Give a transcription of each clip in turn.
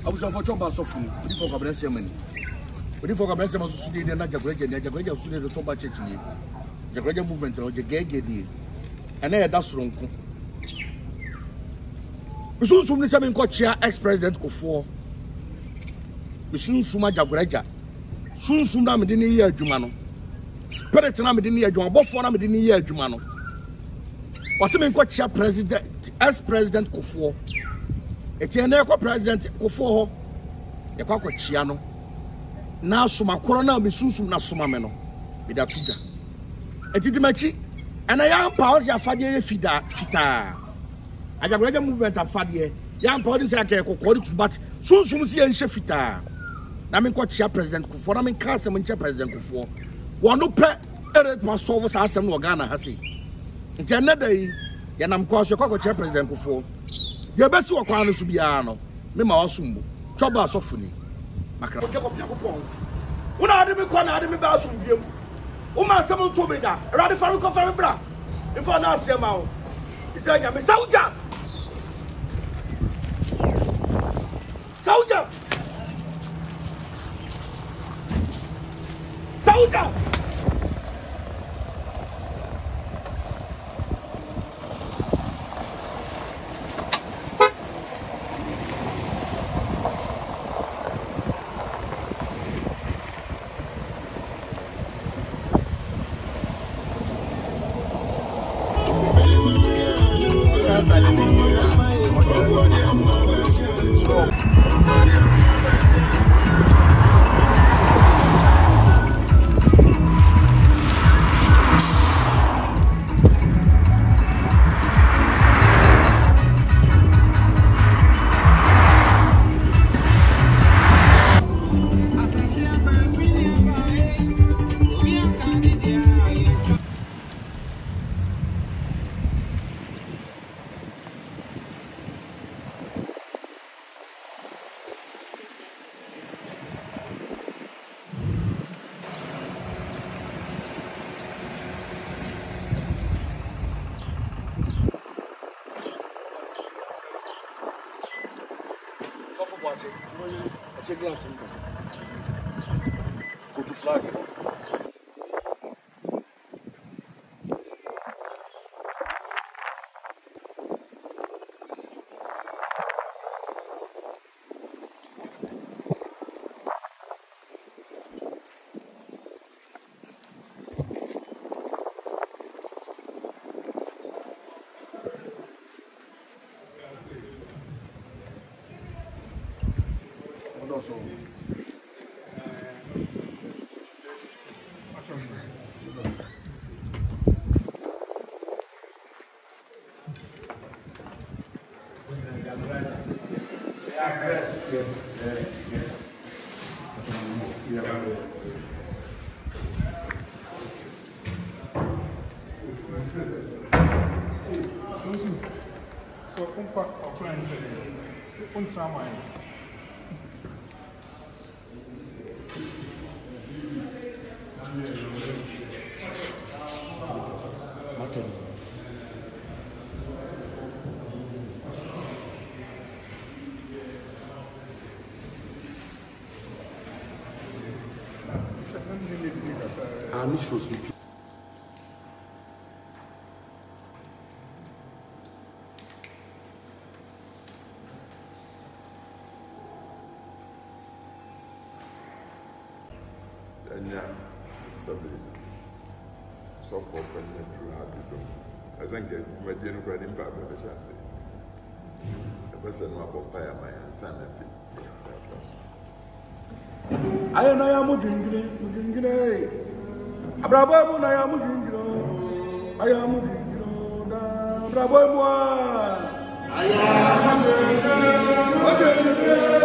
was on for Choba Sofum, before Kwabena Semani. Before Kwabena was studied in Agyekum studied the Toba Church, the Agyekum movement, or the Gay, and I that's wrong. We soon soon seven coach ex-president Kuffour. We soon suma Agyekurajah. Soon soon na me dini ye adwuma no. Spirit na me dini ye adwuma, bofo na me dini ye adwuma no. Wase me coach president ex-president Kuffour. Eti na ko president Kuffour ho. Ye kwa chia no. Na suma koro na me soon soon na suma me no. Me da tuja. Eti di machi ana ya pause ya fade ye fita. Agyekurajah movement afade ya pause say akekoko but soon soon si ye nhye fita. I mean, Chair President Kuffour, I mean, Council Chair President Kuffour. One no pet, Eric must solve us as some Ghana has it. It's another day, and I'm called your Chair President Kuffour. Your best work on the Subiano, Mima Osumbu, Choba Sofuni. When I didn't call out of about you, Uma someone told me that, rather for a bra. If I not see him out, he said, I'm a soldier. Soldier! Soldier! Go to flag. Also, so shows me. So for president I think my dear brother in Baba Shase. The person who bought fire my son and I am drinking. Abrabo I am drinking. I am drinking. Bravo, I am drinking.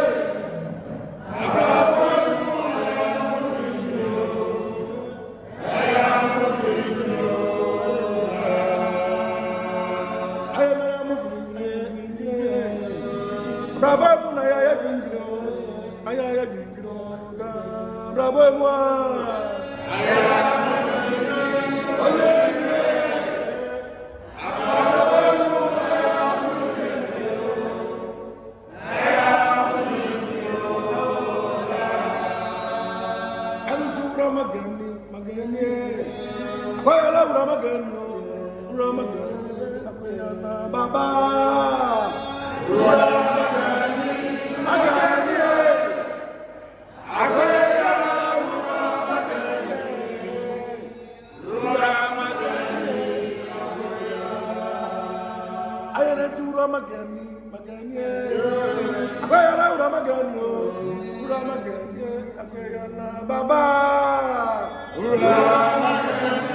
Akoyala Ramagani, Ramagani, Akoyala Baba, Ramagani, Agani, Akoyala Ramagani, Ramagani, Ayana to Ramagani, Magani, Akoyala Ramagani, Ramagani, Akoyala Baba, Ramagani.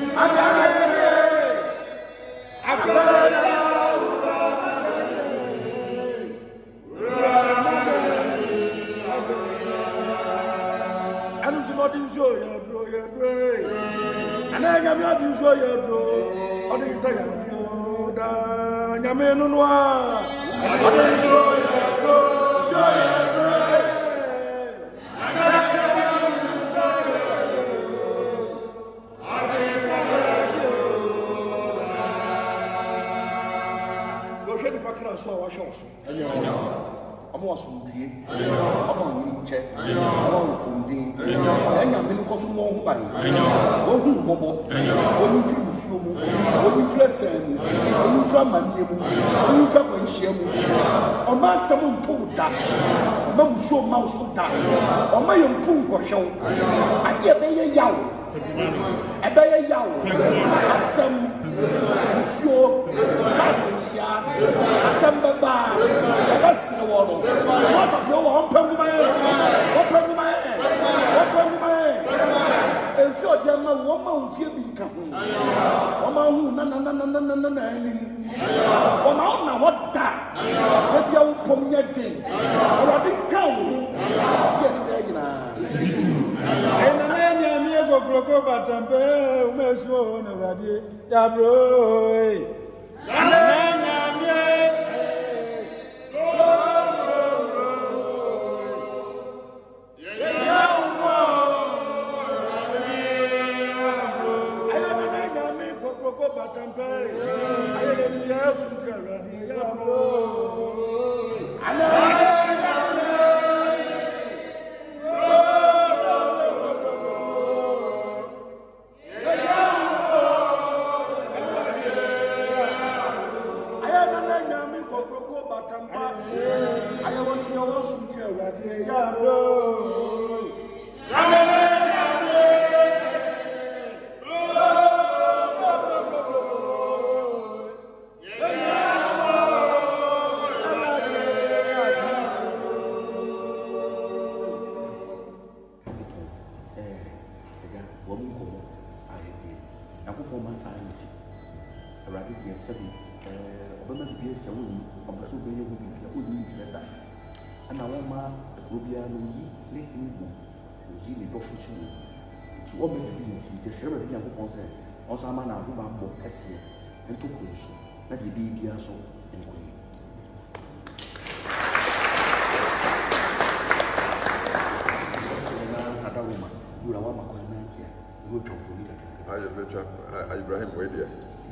Ibrahim Wedia.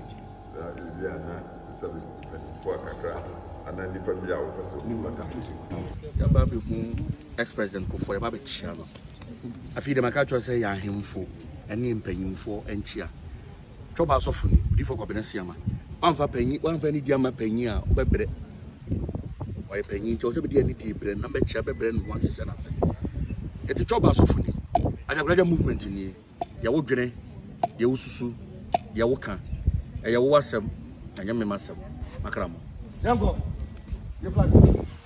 Ex-President Kuffour, Baby Chiano. I feel the Macacho say, I am him for any paying for and cheer. Trouble softly, before Kwabena Asiamah. One for penny, one for any diamond penny, or better. Why penny to also be any deep and number chapter brand once is an answer. It's a trouble softly. I have read a movement in ye. Yawudre, Yawusu, Yawoka, a Yawasam, and Yammasam, Macram. Jango, you flag.